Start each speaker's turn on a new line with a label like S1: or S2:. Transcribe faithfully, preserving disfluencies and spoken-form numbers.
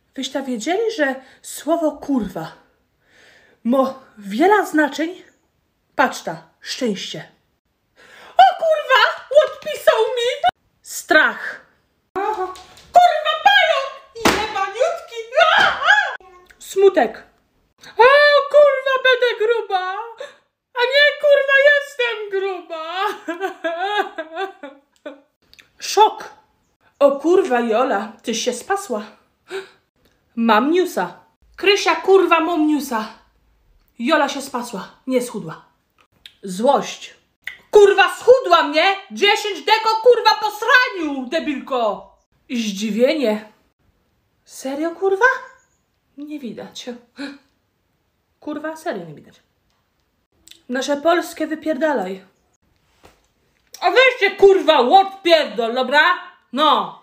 S1: Wyście wiedzieli, że słowo kurwa ma wiele znaczeń? Patrz ta, szczęście. O kurwa! Odpisał mi! Strach.
S2: Aha. Kurwa pająk! Jebaniutki!
S1: Smutek. O kurwa, będę gruba! A nie kurwa, jestem gruba! Szok. O kurwa, Jola, tyś się spasła. Mam newsa. Krysia, kurwa, mam newsa. Jola się spasła, nie schudła. Złość. Kurwa, schudła mnie! Dziesięć deko, kurwa, po sraniu, debilko! Zdziwienie. Serio, kurwa? Nie widać. Kurwa, serio nie widać. Nasze polskie wypierdalaj. A weźcie, kurwa, łot pierdol, dobra? No.